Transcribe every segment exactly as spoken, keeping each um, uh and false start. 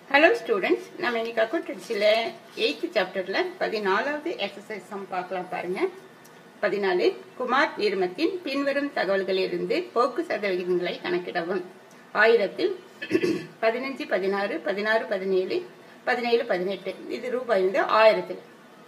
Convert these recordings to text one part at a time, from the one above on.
Hello students, நம்ம இன்னைக்கு accountancyல eighth chapterல பதினாலாவது exercise sum பார்க்கலாம் பாருங்க. பதினாலு குமார் நிறுவனத்தின் பின்வரும் தகவல்களிலிருந்து போக்கு சதவிகிதங்களை கணக்கிடவும். ஆயிரத்தில் பதினைந்து பதினாறு பதினாறு பதினேழு பதினேழு பதினெட்டு இது ரூபாய் வந்து ஆயிரத்தில்.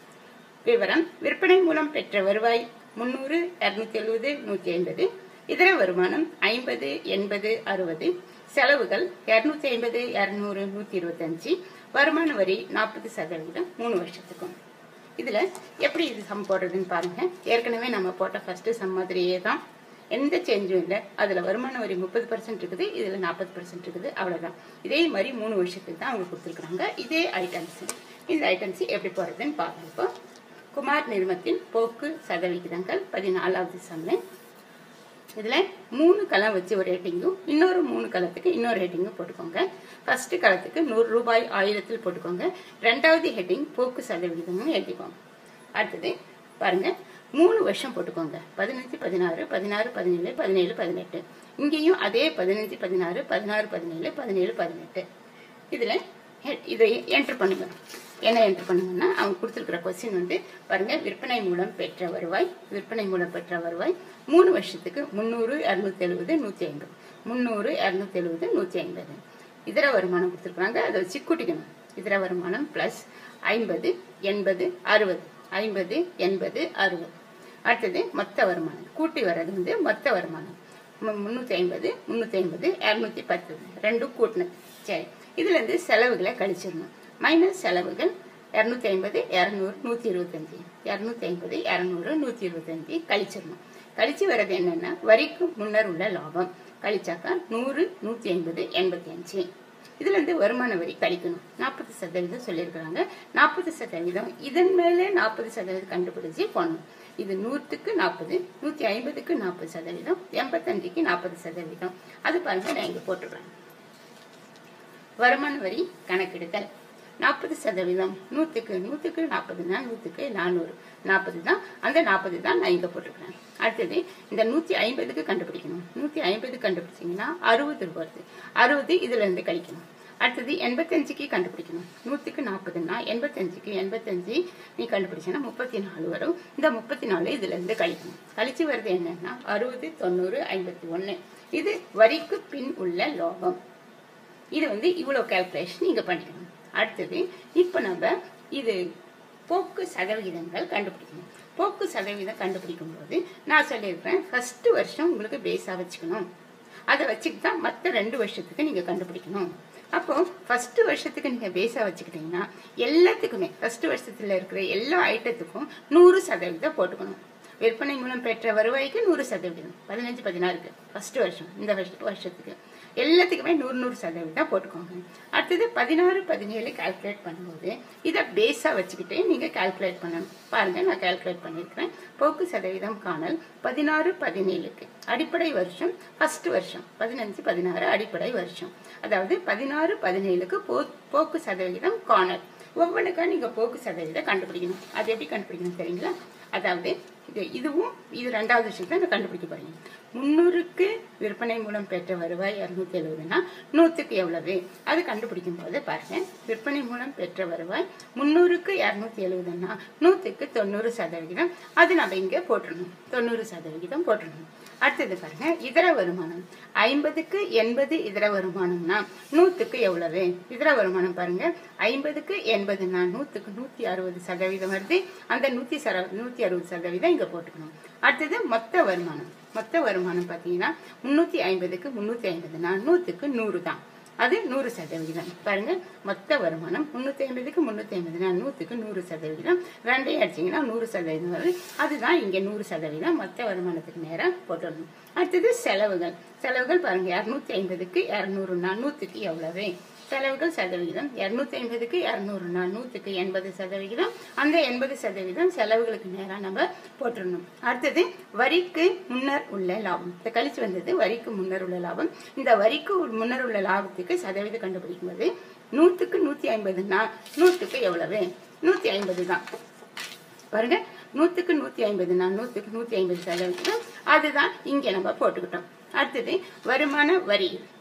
விவரம் விற்பனை மூலம் பெற்ற வருவாய் முன்னூறு இருநூத்தி எழுபது நூத்தி ஐம்பது இதர வருமானம் ஐம்பது எண்பது அறுபது செலவுகள் இருநூத்தி ஐம்பது இருநூறு நூத்தி இருபத்தி அஞ்சு வருமான வரி நாற்பது சதவீதம் மூணு வருஷத்துக்கும். இதுல எப்படி இது சம் போடுறதுன்னு பாருங்க. ஏற்கனவே நம்ம போட்ட ஃபர்ஸ்ட் சம் மாதிரியே தான், எந்த சேஞ்சும் இல்லை. அதுல வருமான வரி முப்பது பர்சன்ட் இருக்குது, இதுல நாற்பது பர்சன்ட் இருக்குது, அவ்வளவுதான். இதே மாதிரி மூணு வருஷத்துக்கு தான் அவங்க கொடுத்துருக்காங்க. இதே ஐட்டம்ஸ் இந்த ஐட்டம்ஸ் எப்படி போடுறதுன்னு பாருங்க. இப்போ குமார் நிறுவனத்தின் போக்கு சதவிகிதங்கள் பதினாலாவது சம்மு. இதுல மூணு கலம் வச்சு ஒரு ரேட்டிங்கும் இன்னொரு மூணு கலத்துக்கு இன்னொரு ரேட்டிங்கும் போட்டுக்கோங்க. ஃபர்ஸ்ட் கலத்துக்கு நூறு ரூபாய் ஆயிரத்தில் போட்டுக்கோங்க. ரெண்டாவது ஹெட்டிங் போக்கு சதவிகிதமும் எழுதிக்கோங்க. அடுத்தது பாருங்க, மூணு வருஷம் போட்டுக்கோங்க. பதினஞ்சு பதினாறு பதினாறு பதினேழு பதினேழு பதினெட்டு இங்கேயும் அதே பதினஞ்சு பதினாறு பதினாறு பதினேழு பதினேழு பதினெட்டு இதுல இதை என்டர் பண்ணுங்க. என்ன என்டர் பண்ணுங்கன்னா அவங்க கொடுத்துருக்கிற கொஸ்டின் வந்து பாருங்க, விற்பனை மூலம் பெற்ற வருவாய் விற்பனை மூலம் பெற்ற வருவாய் மூணு வருஷத்துக்கு முன்னூறு இருநூத்தி எழுபது நூத்தி ஐம்பது முன்னூறு இருநூத்தி எழுபது நூத்தி ஐம்பது இதர வருமானம் கொடுத்துருக்காங்க. அதை வச்சு கூட்டிக்கணும். இதர வருமானம் பிளஸ் ஐம்பது எண்பது அறுபது ஐம்பது எண்பது அறுபது. அடுத்தது மொத்த வருமானம் கூட்டி வர்றது வந்து மொத்த வருமானம் முன்னூத்தி ஐம்பது முன்னூத்தி ஐம்பது இருநூத்தி பத்து ரெண்டும் கூட்டினது. சரி, இதுல இருந்து செலவுகளை கழிச்சிடணும். மைனஸ் செலவுகள் இருநூத்தி ஐம்பது இருநூறு நூத்தி இருபத்தி அஞ்சு இருநூத்தி ஐம்பது இருநூறு நூத்தி இருபத்தி அஞ்சு கழிச்சிடணும். கழிச்சு வர்றது என்னன்னா வரிக்கு முன்னர் உள்ள லாபம். கழிச்சாக்கா நூறு நூத்தி ஐம்பது எண்பத்தி அஞ்சு. இதுல இருந்து வருமான வரி கழிக்கணும். நாற்பது சதவீதம் சொல்லியிருக்கிறாங்க. நாற்பது சதவீதம் இதன் மேலே நாற்பது சதவீதம் கண்டுபிடிச்சு போடணும். இது நூற்றுக்கு நாற்பது நூத்தி ஐம்பதுக்கு நாற்பது சதவீதம் எண்பத்தஞ்சுக்கு நாற்பது சதவீதம். அது பாருங்க, நான் இங்க போட்டுக்கிறேன். வருமான வரி கணக்கெடுத்தல் நாற்பது சதவீதம் நூத்துக்கு நூத்துக்கு நாற்பதுனா நூத்துக்கு நானூறு நாற்பது தான். அந்த நாற்பது தான் நான் இங்க போட்டிருக்கிறேன். அடுத்தது இந்த நூத்தி ஐம்பதுக்கு கண்டுபிடிக்கணும். நூத்தி ஐம்பது கண்டுபிடிச்சீங்கன்னா அறுபது வருது. அறுபது இதுல இருந்து கழிக்கணும். அடுத்தது எண்பத்தஞ்சுக்கு கண்டுபிடிக்கணும். நூத்துக்கு நாற்பதுன்னா எண்பத்தஞ்சுக்கு எண்பத்தஞ்சு நீ கண்டுபிடிச்சா முப்பத்தி நாலு வரும். இந்த முப்பத்தி நாலு இதுல இருந்து கழிக்கணும். கழிச்சு வருது என்னன்னா அறுபது தொண்ணூறு ஐம்பத்தி ஒண்ணு. இது வரிக்கு பின் உள்ள லாபம். இது வந்து இவ்வளவு கால்குலேஷன் இங்க பண்ணிக்கணும். அடுத்தது இப்ப நம்ம இது போக்கு சதவிகிதங்கள் கண்டுபிடிக்கணும். போக்கு சதவீதம் கண்டுபிடிக்கும் போது நான் சொல்லியிருக்கிறேன், ஃபர்ஸ்ட் வருஷம் உங்களுக்கு பேஸா வச்சுக்கணும். அதை வச்சுக்கிட்டு தான் மற்ற ரெண்டு வருஷத்துக்கு நீங்க கண்டுபிடிக்கணும். அப்போ ஃபர்ஸ்ட் வருஷத்துக்கு நீங்க பேஸா வச்சுக்கிட்டீங்கன்னா எல்லாத்துக்குமே ஃபர்ஸ்ட் வருஷத்துல இருக்கிற எல்லா ஐட்டத்துக்கும் நூறு சதவீதம் போட்டுக்கணும். விற்பனை மூலம் பெற்ற வருவாய்க்கு நூறு சதவீதம் பதினஞ்சு பதினாறுக்கு ஃபர்ஸ்ட் வருஷம் இந்த வருஷத்துக்கு எல்லாத்துக்குமே நூறு நூறு சதவீதம் போட்டுக்கோங்க. அடுத்தது பதினாறு பதினேழு கால்குலேட் பண்ணும்போது இதை பேஸா வச்சுக்கிட்டே நீங்க கால்குலேட் பண்ணணும். பாருங்க, நான் கால்குலேட் பண்ணிருக்கிறேன். போக்கு சதவீதம் காணல் பதினாறு பதினேழுக்கு அடிப்படை வருஷம் ஃபர்ஸ்ட் வருஷம் பதினஞ்சு பதினாறு அடிப்படை வருஷம். அதாவது பதினாறு பதினேழுக்கு போக்கு சதவீதம் காணல். ஒவ்வொன்றுக்கா நீங்க போக்கு சதவீதம் கண்டுபிடிக்கணும். அது எப்படி கண்டுபிடிக்கணும் தெரியுங்களா? அதாவது இது இதுவும் இது ரெண்டாவது விஷயத்தை கண்டுபிடிக்க போறீங்க. முன்னூறுக்கு விற்பனை மூலம் பெற்ற வருவாய் இருநூத்தி எழுபதுன்னா நூத்துக்கு எவ்வளவு அது கண்டுபிடிக்கும் போது பாருங்க, விற்பனை மூலம் பெற்ற வருவாய் முன்னூறுக்கு இருநூத்தி எழுபதுன்னா நூத்துக்கு தொண்ணூறு சதவிகிதம் அது நம்ம இங்க போட்டுருணும். தொண்ணூறு சதவிகிதம் போட்டுருணும். அடுத்தது பாருங்க, இதர வருமானம் ஐம்பதுக்கு எண்பது இதர வருமானம்னா நூத்துக்கு எவ்வளவு இதர வருமானம் பாருங்க, ஐம்பதுக்கு எண்பதுன்னா நூத்துக்கு நூத்தி அறுபது சதவீதம் வருது. அந்த நூத்தி நூத்தி அறுபது சதவீதம் இங்க போட்டுக்கணும். அடுத்தது மொத்த வருமானம் மொத்த வருமானம் பாத்தீங்கன்னா முன்னூத்தி ஐம்பதுக்கு முன்னூத்தி ஐம்பதுனா நூத்துக்கு நூறு தான். அது நூறு சதவீதம். பாருங்க, மொத்த வருமானம் முன்னூத்தி ஐம்பதுக்கு முன்னூத்தி ஐம்பதுனா நூத்துக்கு நூறு சதவீதம் ரெண்டையும் அடிச்சீங்கன்னா நூறு சதவீதம் வருது. அதுதான் இங்க நூறு சதவீதம் மொத்த வருமானத்துக்கு நேரம் போட்டுடணும். அடுத்தது செலவுகள் செலவுகள் பாருங்க, இருநூத்தி ஐம்பதுக்கு இருநூறுனா நூத்துக்கு எவ்வளவு செலவுகள் சதவிகிதம் இருநூத்தி ஐம்பதுக்கு இருநூறுனா நூத்துக்கு எண்பது சதவிகிதம். அந்த எண்பது சதவீதம் செலவுகளுக்கு நேரம் நம்ம போட்டுடணும். அடுத்தது வரிக்கு முன்னர் உள்ள லாபம். இந்த கழிச்சு வந்தது வரிக்கு முன்னர் உள்ள லாபம். இந்த வரிக்கு முன்னர் உள்ள லாபத்துக்கு சதவீதம் கண்டுபிடிக்கும் போது நூத்துக்கு நூத்தி ஐம்பதுன்னா நூத்துக்கு எவ்வளவு நூத்தி ஐம்பது தான். பாருங்க, நூத்துக்கு நூத்தி ஐம்பதுன்னா நூத்துக்கு நூத்தி ஐம்பது சதவீதம் அதுதான் இங்க நம்ம போட்டுக்கிட்டோம். அடுத்தது வருமான வரி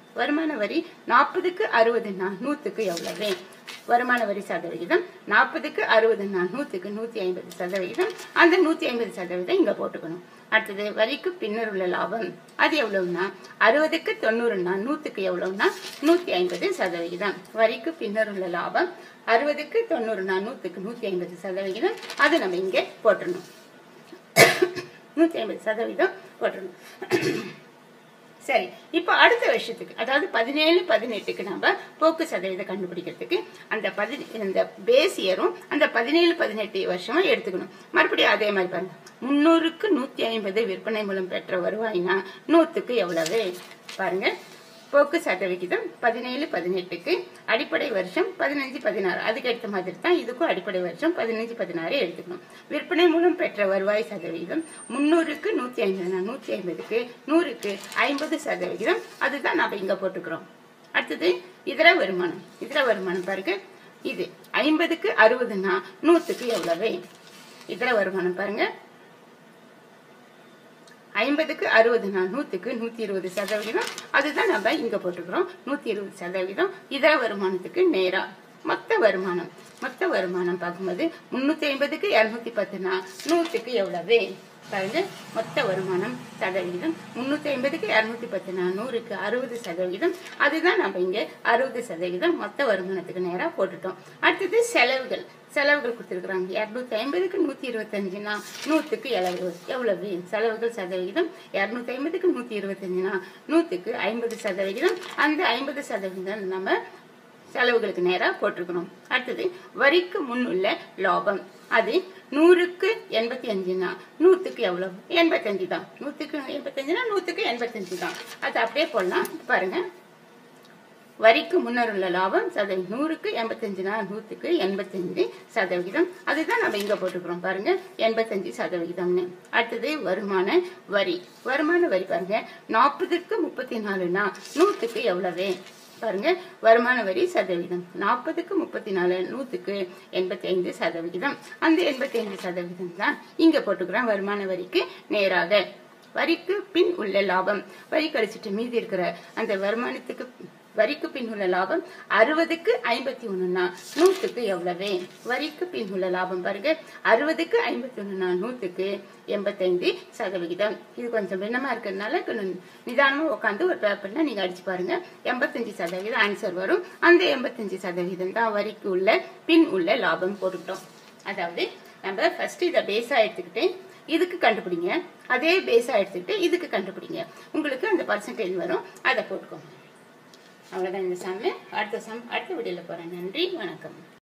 வருமான வரி நாற்பதுக்கு அறுபதுன்னா நூத்துக்கு எவ்வளவு? வருமான வரி சதவிகிதம் நாற்பதுக்கு அறுபதுன்னா நூத்துக்கு நூத்தி ஐம்பது சதவிகிதம். அந்த நூத்தி ஐம்பது சதவீதம் இங்க போட்டுக்கணும். அடுத்தது வரிக்கு பின்னர் உள்ள லாபம் அது எவ்வளவுன்னா அறுபதுக்கு தொண்ணூறுன்னா நூத்துக்கு எவ்வளவுன்னா நூத்தி ஐம்பது சதவிகிதம். வரிக்கு பின்னர் உள்ள லாபம் அறுபதுக்கு தொண்ணூறுன்னா நூத்துக்கு நூத்தி ஐம்பது சதவிகிதம். அது நம்ம இங்க போட்டுடணும். நூத்தி ஐம்பது சதவீதம் போட்டுடணும். சரி, இப்ப அடுத்த வருஷத்துக்கு அதாவது பதினேழு பதினெட்டுக்கு நம்ம போக்கு சதவீதம் கண்டுபிடிக்கிறதுக்கு அந்த பதி இந்த பேஸ் இயரும் அந்த பதினேழு பதினெட்டு வருஷமா எடுத்துக்கணும். மறுபடியும் அதே மாதிரி பாருங்க, முன்னூறுக்கு நூத்தி ஐம்பது விற்பனை மூலம் பெற்ற வருவாய்னா நூத்துக்கு எவ்வளவு? பாருங்க, போக்கு சதவிகிதம் பதினேழு பதினெட்டுக்கு அடிப்படை வருஷம் பதினஞ்சு பதினாறு. அதுக்கு ஏற்ற மாதிரி தான் இதுக்கும் அடிப்படை வருஷம் பதினஞ்சு பதினாறு எடுத்துக்கணும். விற்பனை மூலம் பெற்ற வருவாய் சதவிகிதம் முன்னூறுக்கு நூத்தி ஐம்பது நூத்தி ஐம்பதுக்கு நூறுக்கு ஐம்பது சதவிகிதம். அதுதான் நம்ம இங்க போட்டுக்கிறோம். அடுத்தது இதர வருமானம். இதர வருமானம் பாருங்க, இது ஐம்பதுக்கு அறுபதுன்னா நூத்துக்கு எவ்வளவு? இதர வருமானம் பாருங்க, ஐம்பதுக்கு அறுபதுனா நூத்துக்கு நூத்தி இருபது சதவிகிதம். அதுதான் நம்ம இங்க போட்டுக்கிறோம், நூத்தி இருபது சதவிகிதம். இதர வருமானத்துக்கு நேரா மொத்த வருமானம் மொத்த வருமானம் பார்க்கும்போது முன்னூத்தி ஐம்பதுக்கு இருநூத்தி பத்துனா நூத்துக்கு எவ்வளவு? பாருங்க, மொத்த வருமானம் சதவிகிதம் முன்னூத்தி ஐம்பதுக்கு இருநூத்தி பத்துனா நூறுக்கு அறுபது சதவிகிதம். அதுதான் நம்ம இங்க அறுபது சதவிகிதம் மொத்த வருமானத்துக்கு நேரா போட்டுட்டோம். அடுத்தது செலவுகள். செலவுகள் கொடுத்துருக்காங்க. இருநூத்தி ஐம்பதுக்கு நூத்தி இருபத்தி அஞ்சுனா நூத்துக்கு எவ்வளவு? எவ்வளவு செலவுகள் சதவிகிதம்? இருநூத்தி ஐம்பதுக்கு நூத்தி இருபத்தி அஞ்சுனா நூத்துக்கு ஐம்பது சதவிகிதம். அந்த ஐம்பது சதவிகிதம் நம்ம செலவுகளுக்கு நேரா போட்டிருக்கணும். அடுத்தது வரிக்கு முன் உள்ள லாபம். அது நூறுக்கு எண்பத்தி அஞ்சுனா நூத்துக்கு எவ்வளவு? எண்பத்தி அஞ்சு தான். நூத்துக்கு எண்பத்தி அஞ்சுனா நூத்துக்கு எண்பத்தி அஞ்சு தான். அது அப்படியே போடலாம். பாருங்க, வரிக்கு முன்னர் உள்ள லாபம் சதவீதம் நூறுக்கு எண்பத்தி அஞ்சுனா நூத்துக்கு எண்பத்தி அஞ்சு சதவிகிதம். அதுதான் நம்ம இங்க போட்டுக்கிறோம். பாருங்க, எண்பத்தி அஞ்சு சதவிகிதம்னு. அடுத்தது வருமான வரி. வருமான வரி பாருங்க, நாற்பதுக்கு முப்பத்தி நாலுனா நூத்துக்கு எவ்வளவு? பாருங்க, வருமான வரி சதவிகிதம் நாற்பதுக்கு முப்பத்தி நாலு நூத்துக்கு எண்பத்தி ஐந்து சதவிகிதம். அந்த எண்பத்தி ஐந்து சதவிகிதம் தான் இங்க போட்டுக்கிறோம் வருமான வரிக்கு நேராக. வரிக்கு பின் உள்ள லாபம், வரி கழிச்சிட்டு மீதி இருக்கிற அந்த வருமானத்துக்கு வரிக்கு பின் உள்ள லாபம் அறுபதுக்கு ஐம்பத்தி ஒண்ணுனா நூத்துக்கு எவ்வளவு? வரிக்கு பின் உள்ள லாபம் பாருங்க, அறுபதுக்கு ஐம்பத்தி ஒண்ணுனா நூத்துக்கு எண்பத்தி ஐந்து சதவிகிதம். இது கொஞ்சம் பின்னமா இருக்கிறதுனால கொஞ்சம் நிதானமா உட்காந்து ஒரு பேப்பர்ல நீங்க அடிச்சு பாருங்க. எண்பத்தஞ்சு சதவீதம் ஆன்சர் வரும். அந்த எண்பத்தஞ்சு சதவீதம் தான் வரிக்கு உள்ள பின் உள்ள லாபம் போட்டுக்கிட்டோம். அதாவது நம்ம ஃபர்ஸ்ட் இதை பேஸா எடுத்துக்கிட்டு இதுக்கு கண்டுபிடிங்க, அதே பேஸா எடுத்துக்கிட்டு இதுக்கு கண்டுபிடிங்க. உங்களுக்கு அந்த பர்சன்டேஜ் வரும், அதை போட்டுக்கோங்க. அவ்வளவுதான் இந்த சம். அடுத்த சம் அடுத்த வீடியோல போறேன். நன்றி, வணக்கம்.